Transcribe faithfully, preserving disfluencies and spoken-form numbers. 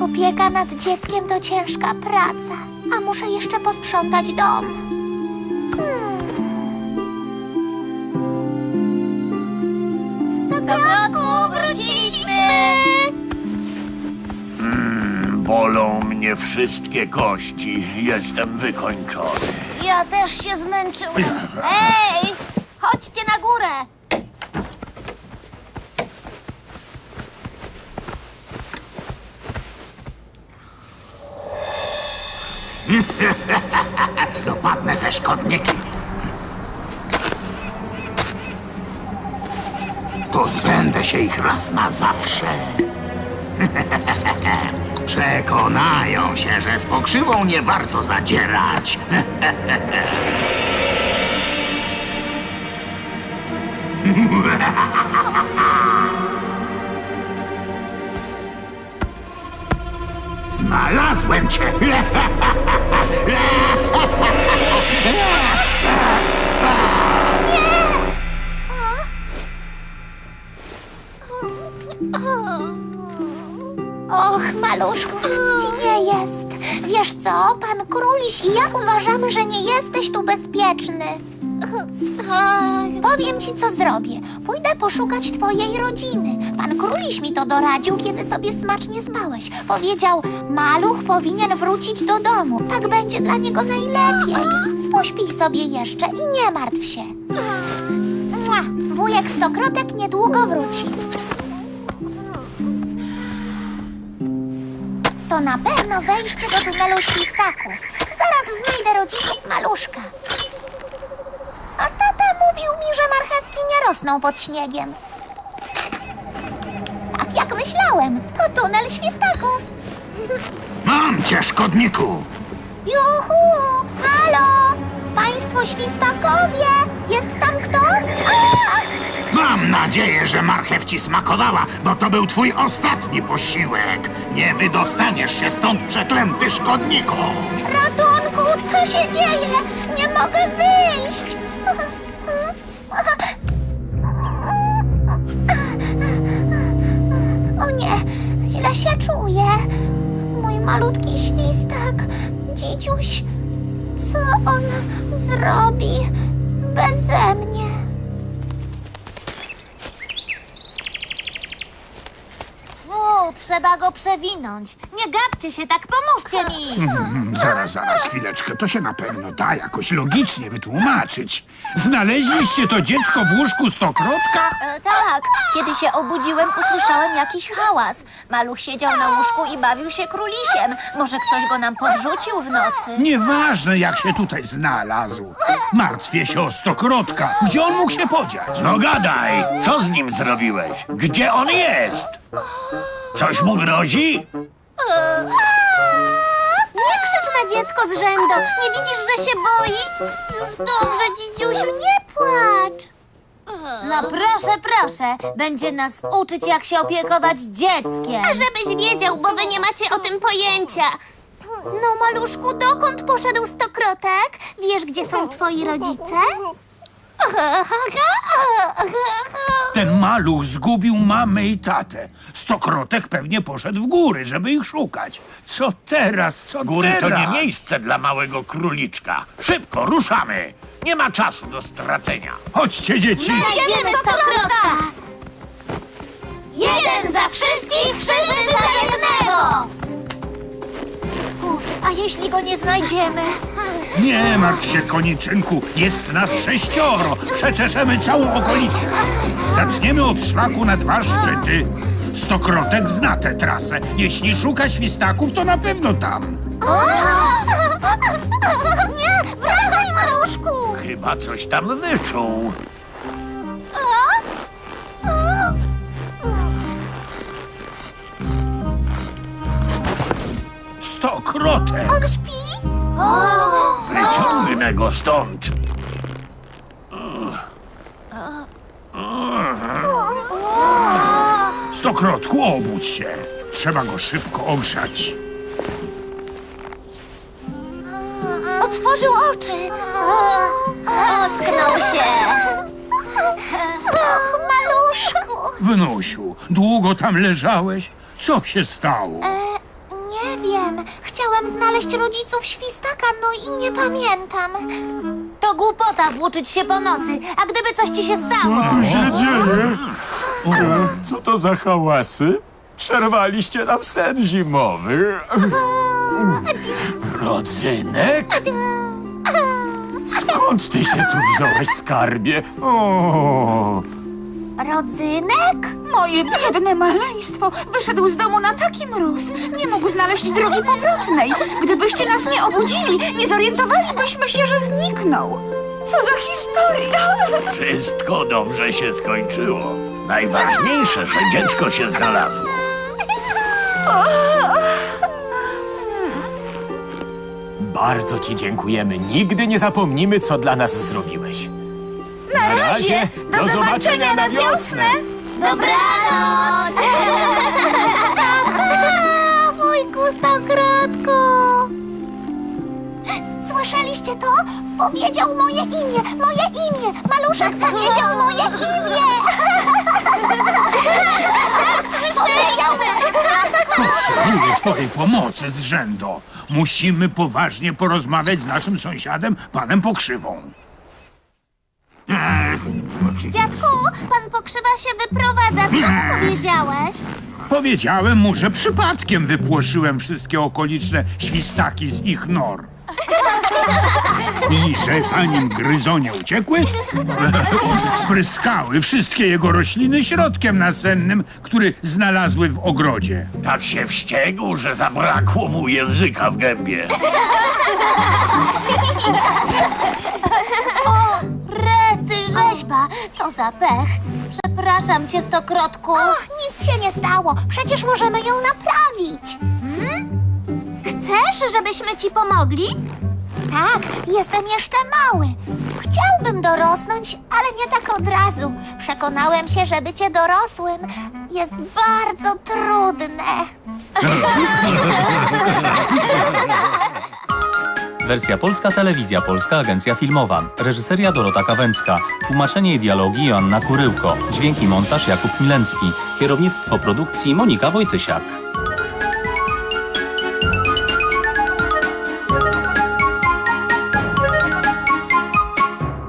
Opieka nad dzieckiem to ciężka praca, a muszę jeszcze posprzątać dom. Hmm. Stokrotku, wróciliśmy! Mm, bolą mnie wszystkie kości. Jestem wykończony. Ja też się zmęczyłem. Ej, chodźcie na górę. Dopadnę te szkodniki. Pozbędę się ich raz na zawsze. Przekonają się, że z pokrzywą nie warto zadzierać. Znalazłem cię! Och, maluszku, nic ci nie jest. Wiesz co, pan Króliś i ja uważamy, że nie jesteś tu bezpieczny. Powiem ci, co zrobię. Pójdę poszukać twojej rodziny. Pan Króliś mi to doradził, kiedy sobie smacznie spałeś. Powiedział, maluch powinien wrócić do domu. Tak będzie dla niego najlepiej. Pośpij sobie jeszcze i nie martw się. Mua, wujek Stokrotek niedługo wróci. To na pewno wejście do tunelu świstaków. Zaraz znajdę rodziców maluszka. A tata mówił mi, że marchewki nie rosną pod śniegiem. Tak jak myślałem, to tunel świstaków. Mam cię, szkodniku! Juhu! Halo! Państwo świstakowie! Jest tam kto? A! Mam nadzieję, że marchew ci smakowała, bo to był twój ostatni posiłek. Nie wydostaniesz się stąd, przeklęty szkodniku! Ratunku! Co się dzieje? Nie mogę wyjść! O nie! Źle się czuję. Mój malutki świstak. Dzidziuś, co on zrobi beze mnie? Fu, trzeba go przewinąć. Nie gapcie się tak, pomóżcie mi. Zaraz, zaraz, chwileczkę. To się na pewno da jakoś logicznie wytłumaczyć. Znaleźliście to dziecko w łóżku Stokrotka? E, tak, kiedy się obudziłem, usłyszałem jakiś hałas. Maluch siedział na łóżku i bawił się królisiem. Może ktoś go nam podrzucił w nocy? Nieważne, jak się tutaj znalazł. Martwię się o Stokrotka. Gdzie on mógł się podziać? No gadaj, co z nim zrobiłeś? Gdzie on jest? Coś mu grozi? Nie krzycz na dziecko z rzędu. Nie widzisz, że się boi? Już dobrze, dzidziusiu, nie płacz. No proszę, proszę. Będzie nas uczyć, jak się opiekować dzieckiem. A żebyś wiedział, bo wy nie macie o tym pojęcia. No, maluszku, dokąd poszedł Stokrotek? Wiesz, gdzie są twoi rodzice? Ten maluch zgubił mamę i tatę. Stokrotek pewnie poszedł w góry, żeby ich szukać. Co teraz? Co Góry teraz? to nie miejsce dla małego króliczka. Szybko, ruszamy. Nie ma czasu do stracenia. Chodźcie, dzieci. Znajdziemy Stokrotka! Jeden za wszystkich, wszyscy za jednego! U, a jeśli go nie znajdziemy? Nie martw się, koniczynku. Jest nas sześcioro. Przeczeszemy całą okolicę. Zaczniemy od szlaku na dwa szczyty. Stokrotek zna tę trasę. Jeśli szuka świstaków, to na pewno tam. Nie, wracaj, maluszku! Chyba coś tam wyczuł. Stokrotek! On śpi? Wyciągnę go stąd. Stokrotku, obudź się. Trzeba go szybko ogrzać. Otworzył oczy. Ocknął się. Och, maluszku. Wnusiu, długo tam leżałeś? Co się stało? E, wiem. Chciałam znaleźć rodziców Świstaka, no i nie pamiętam. To głupota włóczyć się po nocy, a gdyby coś ci się stało? Co tu się dzieje? E, Co to za hałasy? Przerwaliście nam sen zimowy. Rodzynek? Skąd ty się tu wziąłeś, skarbie? O, Rodzynek? Moje biedne maleństwo wyszedł z domu na taki mróz. Nie mógł znaleźć drogi powrotnej. Gdybyście nas nie obudzili, nie zorientowalibyśmy się, że zniknął. Co za historia! Wszystko dobrze się skończyło. Najważniejsze, że dziecko się znalazło. bardzo ci dziękujemy. Nigdy nie zapomnimy, co dla nas zrobiłeś. Na razie! Do zobaczenia na wiosnę! Dobranoc! Wujku Stokrotku! Słyszeliście to? Powiedział moje imię! Moje imię! Maluszek powiedział moje imię! Tak, słyszeliśmy! Potrzebuję twojej pomocy, Zrzędo. Musimy poważnie porozmawiać z naszym sąsiadem, panem Pokrzywą. Dziadku, pan Pokrzywa się wyprowadza. Co mu powiedziałeś? Powiedziałem mu, że przypadkiem wypłoszyłem wszystkie okoliczne świstaki z ich nor. I że zanim gryzonie uciekły, spryskały wszystkie jego rośliny środkiem nasennym, który znalazły w ogrodzie. Tak się wściekł, że zabrakło mu języka w gębie. O, rety, rzeźba! Co za pech! Przepraszam cię, Stokrotku. O, nic się nie stało. Przecież możemy ją naprawić. Chcesz, żebyśmy ci pomogli? Tak, jestem jeszcze mały. Chciałbym dorosnąć, ale nie tak od razu. Przekonałem się, że bycie dorosłym jest bardzo trudne. Wersja polska, telewizja polska, agencja filmowa. Reżyseria Dorota Kawęcka. Tłumaczenie i dialogi Joanna Kuryłko. Dźwięki montaż Jakub Milencki. Kierownictwo produkcji Monika Wojtysiak.